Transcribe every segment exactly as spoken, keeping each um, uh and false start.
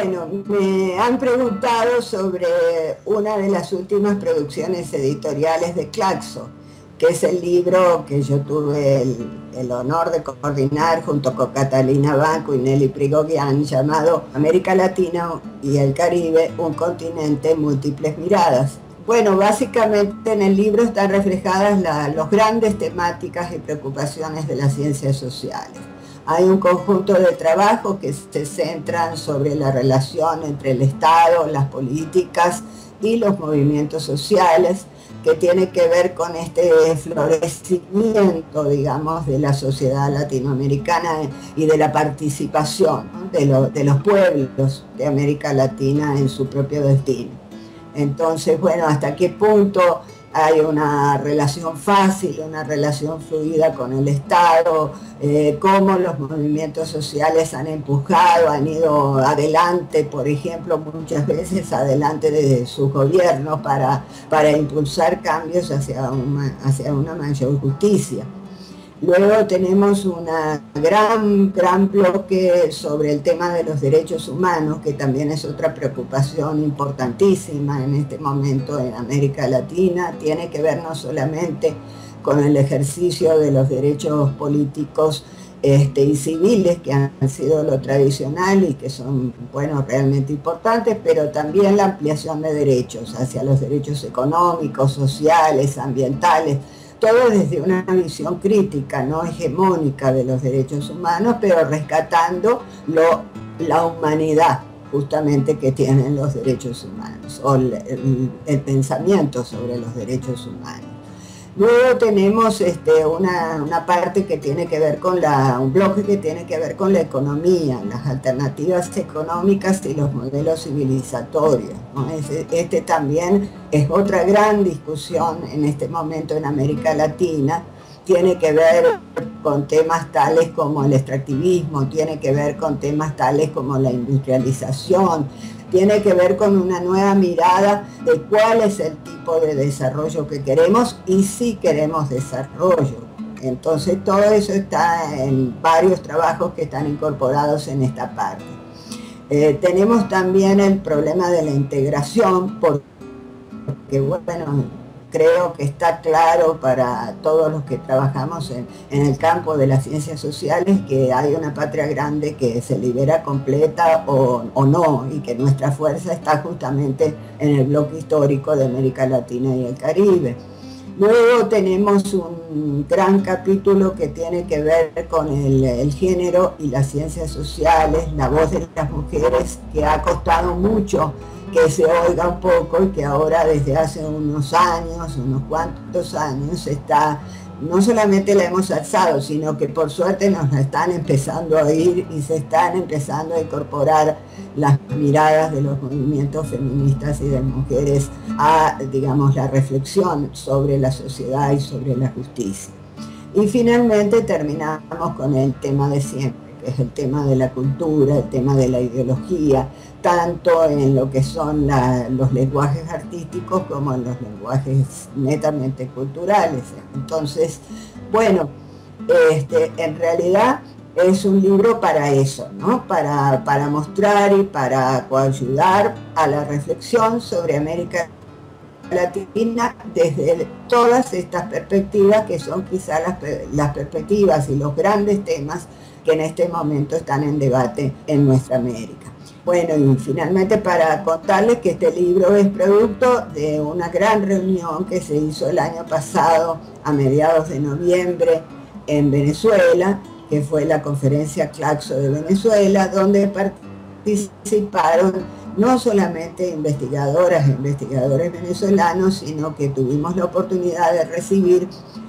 Bueno, me han preguntado sobre una de las últimas producciones editoriales de Claxo, que es el libro que yo tuve el, el honor de coordinar junto con Catalina Banco y Nelly Prigogian, llamado América Latina y el Caribe, un continente, múltiples miradas. Bueno, básicamente en el libro están reflejadas la, los grandes temáticas y preocupaciones de las ciencias sociales. Hay un conjunto de trabajos que se centran sobre la relación entre el Estado, las políticas y los movimientos sociales, que tiene que ver con este florecimiento, digamos, de la sociedad latinoamericana y de la participación, ¿no?, de, lo, de los pueblos de América Latina en su propio destino. Entonces, bueno, ¿hasta qué punto hay una relación fácil, una relación fluida con el Estado? Eh, cómo los movimientos sociales han empujado, han ido adelante, por ejemplo, muchas veces adelante de sus gobiernos para, para impulsar cambios hacia una, hacia una mayor justicia. Luego tenemos un gran, gran bloque sobre el tema de los derechos humanos, que también es otra preocupación importantísima en este momento en América Latina. Tiene que ver no solamente con el ejercicio de los derechos políticos este, y civiles, que han sido lo tradicional y que son, bueno, realmente importantes, pero también la ampliación de derechos hacia los derechos económicos, sociales, ambientales, todo desde una visión crítica, no hegemónica de los derechos humanos, pero rescatando lo, la humanidad justamente que tienen los derechos humanos, o el, el, el pensamiento sobre los derechos humanos. Luego tenemos este, una, una parte que tiene que ver con la, un bloque que tiene que ver con la economía, las alternativas económicas y los modelos civilizatorios, ¿no? Este, este también es otra gran discusión en este momento en América Latina. Tiene que ver con temas tales como el extractivismo, tiene que ver con temas tales como la industrialización, tiene que ver con una nueva mirada de cuál es el tipo de desarrollo que queremos y si queremos desarrollo. Entonces todo eso está en varios trabajos que están incorporados en esta parte. Eh, tenemos también el problema de la integración, porque bueno, creo que está claro para todos los que trabajamos en, en el campo de las ciencias sociales que hay una patria grande que se libera completa o, o no, y que nuestra fuerza está justamente en el bloque histórico de América Latina y el Caribe. Luego tenemos un gran capítulo que tiene que ver con el, el género y las ciencias sociales, la voz de las mujeres, que ha costado mucho que se oiga un poco y que ahora desde hace unos años, unos cuantos años, está, no solamente la hemos alzado, sino que por suerte nos la están empezando a oír y se están empezando a incorporar las miradas de los movimientos feministas y de mujeres a, digamos, la reflexión sobre la sociedad y sobre la justicia. Y finalmente terminamos con el tema de siempre, que es el tema de la cultura, el tema de la ideología, tanto en lo que son la, los lenguajes artísticos como en los lenguajes netamente culturales. Entonces, bueno, este, en realidad es un libro para eso, ¿no? Para, para mostrar y para coayudar a la reflexión sobre América Latina desde todas estas perspectivas que son quizás las, las perspectivas y los grandes temas que en este momento están en debate en nuestra América. Bueno, y finalmente para contarles que este libro es producto de una gran reunión que se hizo el año pasado a mediados de noviembre en Venezuela, que fue la conferencia Claxo de Venezuela, donde participaron no solamente investigadoras e investigadores venezolanos, sino que tuvimos la oportunidad de recibir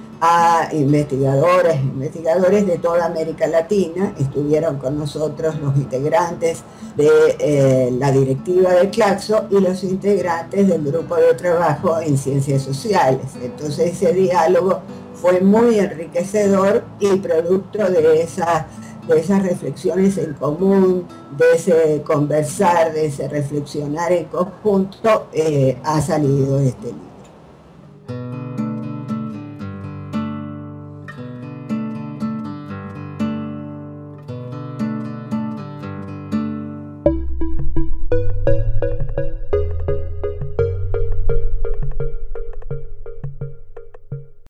a investigadoras e investigadores de toda América Latina. Estuvieron con nosotros los integrantes de eh, la directiva de Claxo y los integrantes del grupo de trabajo en ciencias sociales. Entonces ese diálogo fue muy enriquecedor y producto de, esa, de esas reflexiones en común, de ese conversar, de ese reflexionar en conjunto, eh, ha salido este libro.